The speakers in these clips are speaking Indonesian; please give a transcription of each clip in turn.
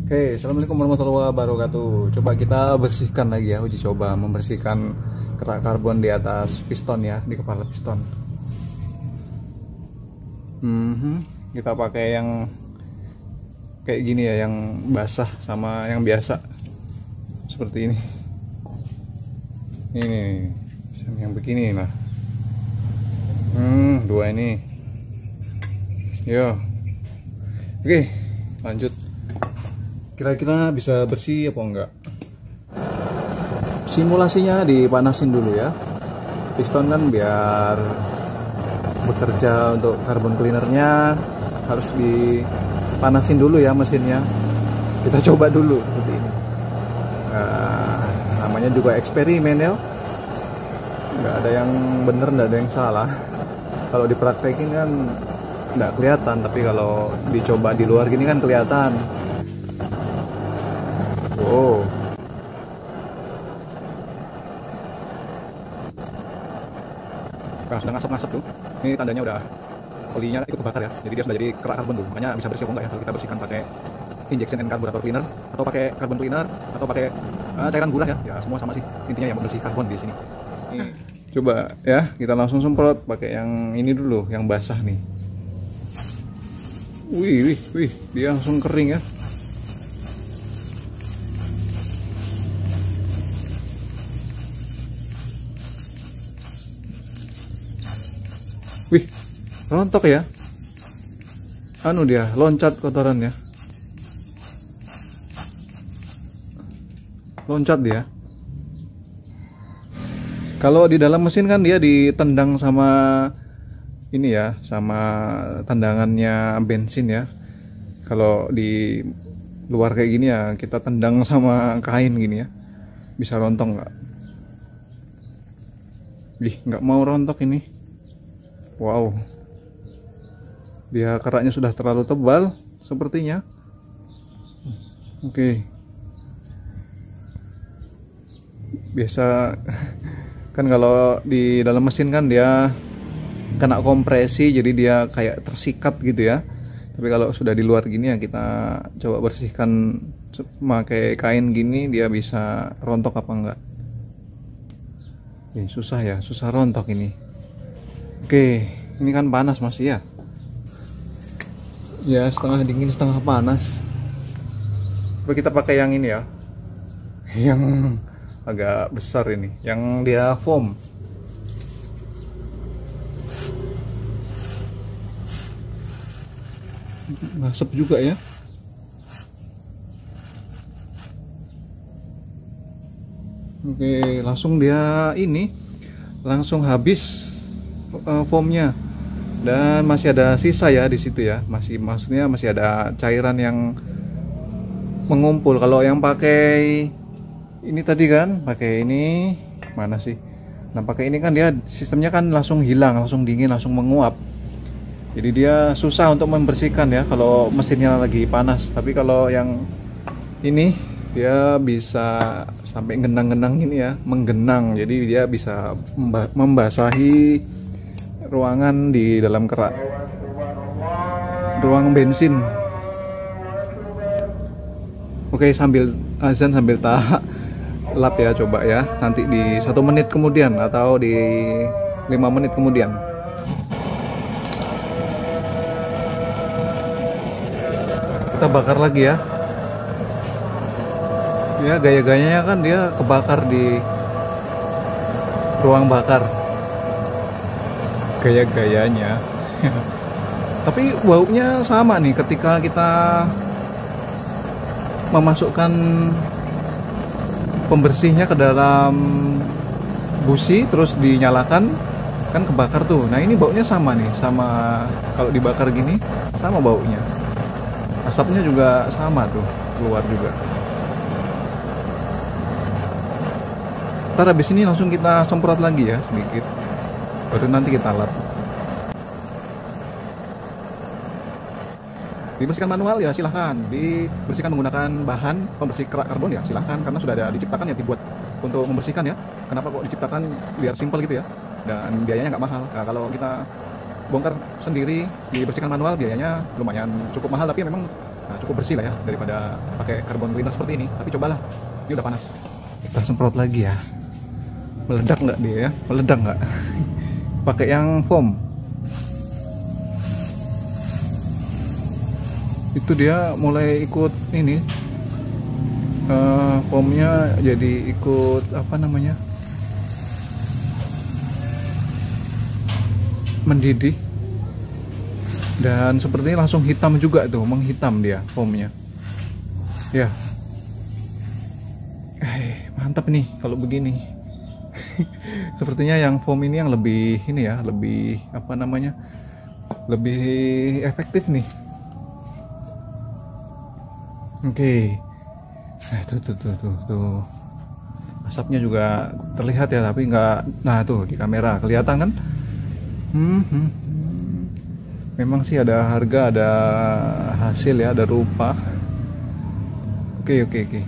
Oke, assalamualaikum warahmatullahi wabarakatuh. Coba kita bersihkan lagi ya, uji coba membersihkan kerak karbon di atas piston ya, di kepala piston. Kita pakai yang kayak gini ya, yang basah sama yang biasa, seperti ini. Ini yang begini lah. Dua ini. Yo. Oke, lanjut. Kira-kira bisa bersih apa enggak? Simulasinya dipanasin dulu ya. Piston kan biar bekerja untuk carbon cleanernya harus dipanasin dulu ya mesinnya. Kita coba dulu seperti ini. Nah, namanya juga eksperimen ya. Nggak ada yang bener, nggak ada yang salah. Kalau dipraktekin kan nggak kelihatan, tapi kalau dicoba di luar gini kan kelihatan. Wow. Nah, sudah ngasap-ngasap tuh. Ini tandanya udah olinya ikut kebakar ya. Jadi dia sudah jadi kerak karbon tuh. Makanya bisa bersih apa enggak ya kalau kita bersihkan pakai injection and carburetor cleaner atau pakai carbon cleaner atau pakai cairan gula ya. Ya semua sama sih. Intinya yang membersih karbon di sini. Ini. Coba ya, kita langsung semprot pakai yang ini dulu, yang basah nih. Wih, dia langsung kering ya. Wih, rontok ya. Anu dia, loncat kotorannya. Loncat dia. Kalau di dalam mesin kan dia ditendang sama ini ya, sama tendangannya bensin ya. Kalau di luar kayak gini ya, kita tendang sama kain gini ya. Bisa rontok nggak? Ih, nggak mau rontok ini. Wow, dia keraknya sudah terlalu tebal sepertinya. Oke. Biasa kan kalau di dalam mesin kan dia kena kompresi, jadi dia kayak tersikat gitu ya. Tapi kalau sudah di luar gini ya, kita coba bersihkan pakai kain gini, dia bisa rontok apa enggak. Susah ya, susah rontok ini. Oke, ini kan panas masih ya. Ya, setengah dingin setengah panas. Coba kita pakai yang ini ya, yang agak besar ini, yang dia foam. Ngasep juga ya. Oke, langsung dia ini langsung habis foamnya, dan masih ada sisa ya di situ ya, maksudnya masih ada cairan yang mengumpul. Kalau yang pakai ini tadi kan, pakai ini mana sih? Nah, pakai ini kan dia sistemnya kan langsung hilang, langsung dingin, langsung menguap. Jadi dia susah untuk membersihkan ya kalau mesinnya lagi panas. Tapi kalau yang ini dia bisa sampai genang-genang ini ya, menggenang. Jadi dia bisa membasahi ruangan di dalam kerak, ruang bensin. Oke, sambil azan sambil tak lap ya, coba ya nanti di 1 menit kemudian atau di 5 menit kemudian. Kita bakar lagi ya. Ya, gaya-gayanya kan dia kebakar di ruang bakar. Gaya-gayanya. Tapi baunya sama nih ketika kita memasukkan pembersihnya ke dalam busi terus dinyalakan, kan kebakar tuh. Nah, ini baunya sama nih, sama kalau dibakar gini sama baunya. Asapnya juga sama tuh, keluar juga. Ntar habis ini langsung kita semprot lagi ya sedikit, baru nanti kita lap. Dibersihkan manual ya silahkan, dibersihkan menggunakan bahan pembersih kerak karbon ya silahkan, karena sudah ada diciptakan ya, dibuat untuk membersihkan ya. Kenapa kok diciptakan biar simple gitu ya, dan biayanya nggak mahal. Nah, kalau kita bongkar sendiri dibersihkan manual biayanya lumayan cukup mahal, tapi memang Nah, cukup bersih lah ya daripada pakai carbon cleaner seperti ini. Tapi cobalah, ini udah panas. Kita semprot lagi ya. Meledak nggak dia ya? Meledak nggak? Pakai yang foam. Itu dia mulai ikut ini. Foamnya jadi ikut apa namanya? Mendidih. Dan sepertinya langsung hitam juga tuh, menghitam dia foamnya. Ya, mantap nih kalau begini. Sepertinya yang foam ini yang lebih ini ya, lebih apa namanya, lebih efektif nih. Oke, tuh, asapnya juga terlihat ya, tapi nggak. Nah tuh di kamera kelihatan kan? Memang sih ada harga, ada hasil ya, ada rupa. Oke.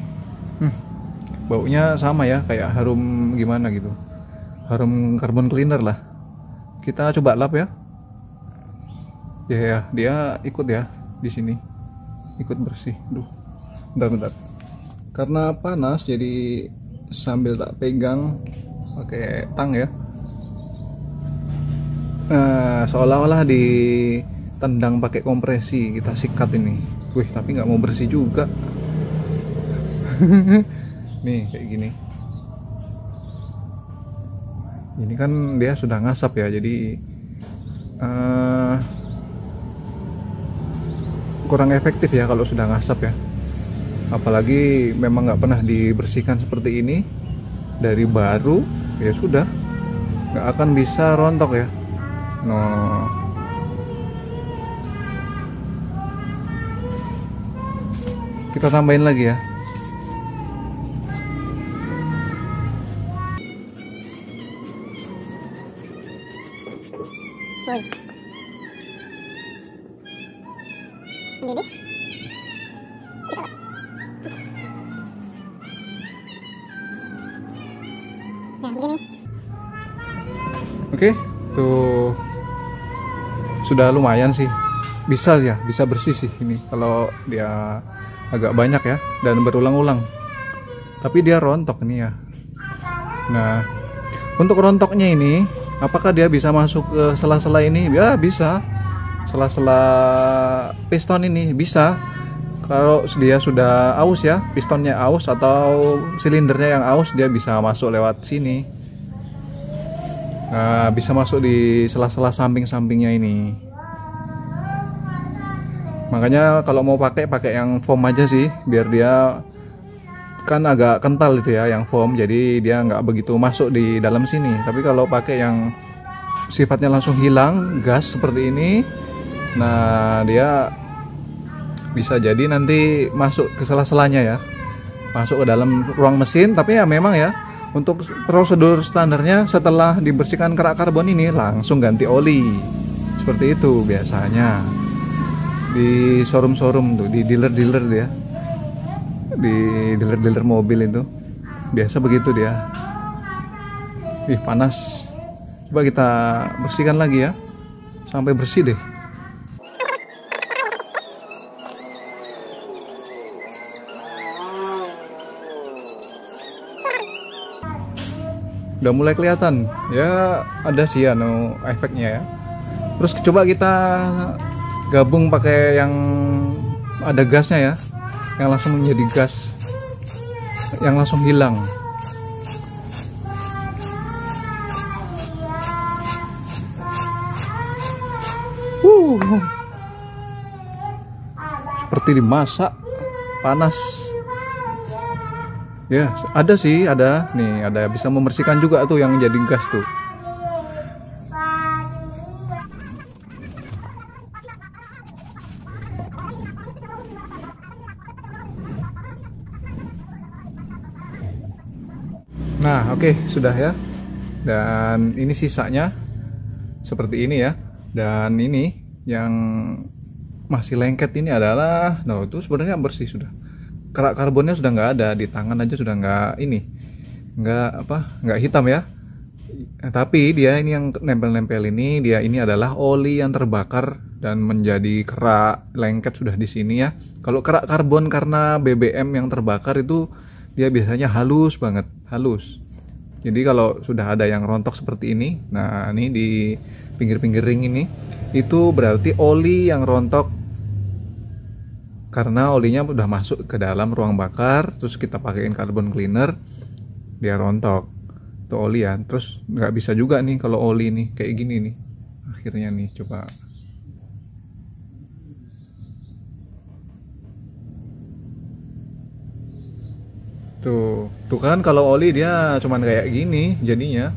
Baunya sama ya, kayak harum gimana gitu. Harum carbon cleaner lah. Kita coba lap ya. Ya, dia ikut ya di sini. Ikut bersih. Duh. Bentar. Karena panas jadi sambil tak pegang pakai tang ya. Nah, seolah-olah ditendang pakai kompresi, kita sikat ini. Wih, tapi nggak mau bersih juga. Nih kayak gini. Ini kan dia sudah ngasap ya, jadi kurang efektif ya kalau sudah ngasap ya. Apalagi memang nggak pernah dibersihkan seperti ini dari baru, ya sudah nggak akan bisa rontok ya. No. Kita tambahin lagi ya. Nice. Jadi nah begini. Oke, tuh sudah lumayan sih, bisa bersih sih ini kalau dia agak banyak ya dan berulang-ulang, tapi dia rontok nih ya. Nah, untuk rontoknya ini apakah dia bisa masuk ke sela-sela ini? Ya bisa, sela-sela piston ini bisa. Kalau dia sudah aus ya, pistonnya aus atau silindernya yang aus, dia bisa masuk lewat sini. Nah, bisa masuk di sela-sela samping-sampingnya ini. Makanya kalau mau pakai yang foam aja sih, biar dia kan agak kental itu ya yang foam, jadi dia nggak begitu masuk di dalam sini. Tapi kalau pakai yang sifatnya langsung hilang gas seperti ini, nah dia bisa jadi nanti masuk ke sela-selanya ya, masuk ke dalam ruang mesin. Tapi ya memang ya, untuk prosedur standarnya setelah dibersihkan kerak karbon ini langsung ganti oli. Seperti itu biasanya di showroom tuh, di dealer dia, di dealer mobil itu biasa begitu dia. Ih, panas. Coba kita bersihkan lagi ya sampai bersih deh. Udah mulai kelihatan ya, ada sih ya efeknya ya. Terus coba kita gabung pakai yang ada gasnya ya, yang langsung menjadi gas, yang langsung hilang. Seperti dimasak, panas. Ya, ada sih, ada nih, ada bisa membersihkan juga tuh yang jadi gas tuh. Nah, oke, sudah ya. Dan ini sisanya seperti ini ya. Dan ini yang masih lengket ini adalah, nah itu sebenarnya bersih sudah. Kerak karbonnya sudah nggak ada, di tangan aja sudah nggak ini, nggak hitam ya. Tapi dia ini yang nempel-nempel ini, dia ini adalah oli yang terbakar dan menjadi kerak lengket sudah di sini ya. Kalau kerak karbon karena BBM yang terbakar itu dia biasanya halus banget, halus. Jadi kalau sudah ada yang rontok seperti ini, nah ini di pinggir-pinggir ring ini, itu berarti oli yang rontok karena olinya udah masuk ke dalam ruang bakar, terus kita pakaiin carbon cleaner, dia rontok. Itu oli ya. Terus nggak bisa juga nih kalau oli nih kayak gini nih. Akhirnya nih coba. Tuh kan kalau oli dia cuman kayak gini jadinya.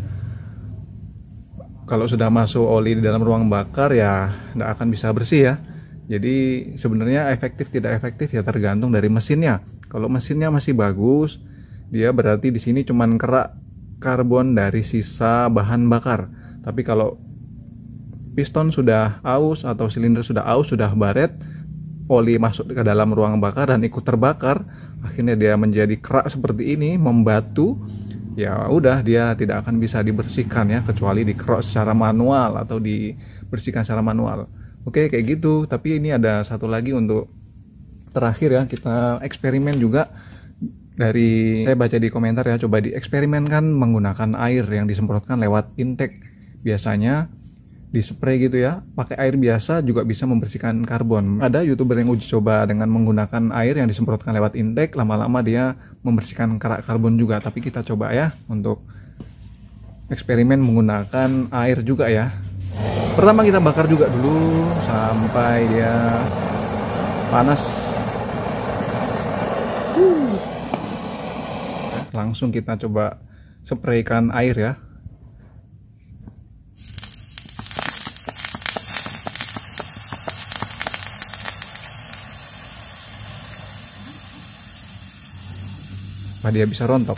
Kalau sudah masuk oli di dalam ruang bakar ya nggak akan bisa bersih ya. Jadi sebenarnya efektif tidak efektif ya tergantung dari mesinnya. Kalau mesinnya masih bagus, dia berarti di sini cuman kerak karbon dari sisa bahan bakar. Tapi kalau piston sudah aus atau silinder sudah aus, sudah baret, oli masuk ke dalam ruang bakar dan ikut terbakar, akhirnya dia menjadi kerak seperti ini, membatu, ya udah dia tidak akan bisa dibersihkan ya, kecuali dikerok secara manual atau dibersihkan secara manual. Oke, kayak gitu. Tapi ini ada satu lagi untuk terakhir ya, kita eksperimen juga. Dari saya baca di komentar ya, coba dieksperimenkan menggunakan air yang disemprotkan lewat intake. Biasanya dispray gitu ya, pakai air biasa juga bisa membersihkan karbon. Ada YouTuber yang uji coba dengan menggunakan air yang disemprotkan lewat intake, lama-lama dia membersihkan kerak karbon juga. Tapi kita coba ya untuk eksperimen menggunakan air juga ya. Pertama kita bakar juga dulu sampai dia panas. Langsung kita coba spraykan air ya. Nah, dia bisa rontok.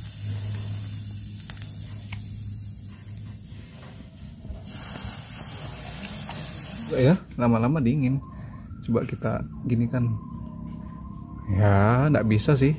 Ya, lama-lama dingin. Coba kita gini kan. Ya, nggak bisa sih.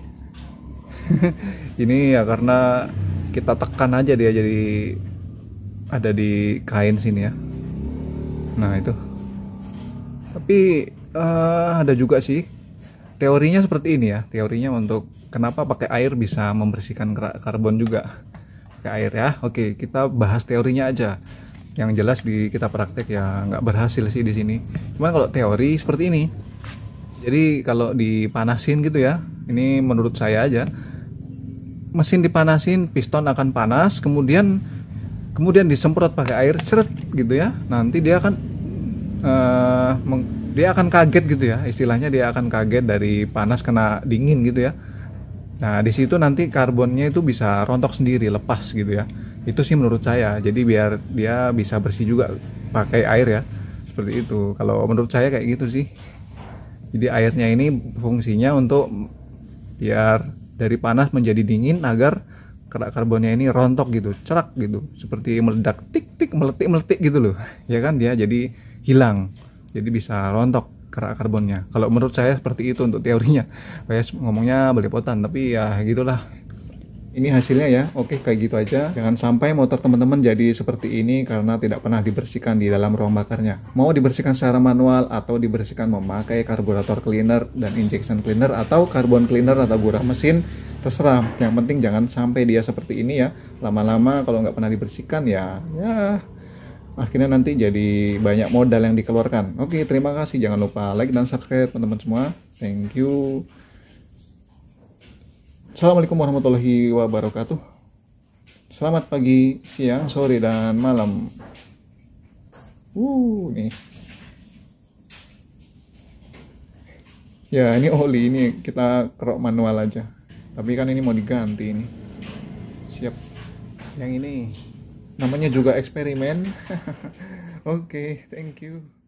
Ini ya karena kita tekan aja dia jadi ada di kain sini ya. Nah, itu. Tapi ada juga sih teorinya seperti ini ya. Teorinya untuk kenapa pakai air bisa membersihkan karbon juga. Pakai air ya. Oke, kita bahas teorinya aja. Yang jelas di kita praktek ya nggak berhasil sih di sini. Cuma kalau teori seperti ini. Jadi kalau dipanasin gitu ya. Ini menurut saya aja. Mesin dipanasin, piston akan panas, kemudian disemprot pakai air ceret gitu ya. Nanti dia akan kaget gitu ya. Istilahnya dia akan kaget dari panas kena dingin gitu ya. Nah, di situ nanti karbonnya itu bisa rontok sendiri, lepas gitu ya. Itu sih menurut saya. Jadi biar dia bisa bersih juga pakai air ya. Seperti itu. Kalau menurut saya kayak gitu sih. Jadi airnya ini fungsinya untuk biar dari panas menjadi dingin agar kerak karbonnya ini rontok gitu, cerak gitu. Seperti meledak tik tik meletik gitu loh. Ya kan dia jadi hilang. Jadi bisa rontok kerak karbonnya. Kalau menurut saya seperti itu untuk teorinya. Kayak ngomongnya belepotan, tapi ya gitulah. Ini hasilnya ya. Oke, kayak gitu aja. Jangan sampai motor teman-teman jadi seperti ini karena tidak pernah dibersihkan di dalam ruang bakarnya. Mau dibersihkan secara manual atau dibersihkan memakai karburator cleaner dan injection cleaner atau carbon cleaner atau gurah mesin, terserah. Yang penting jangan sampai dia seperti ini ya. Lama-lama kalau nggak pernah dibersihkan ya akhirnya nanti jadi banyak modal yang dikeluarkan. Oke, terima kasih. Jangan lupa like dan subscribe teman-teman semua. Thank you. Assalamualaikum warahmatullahi wabarakatuh. Selamat pagi, siang, sore, dan malam. Nih. Ya, ini oli, ini kita kerok manual aja. Tapi kan ini mau diganti ini. Siap. Yang ini namanya juga eksperimen. Oke, thank you.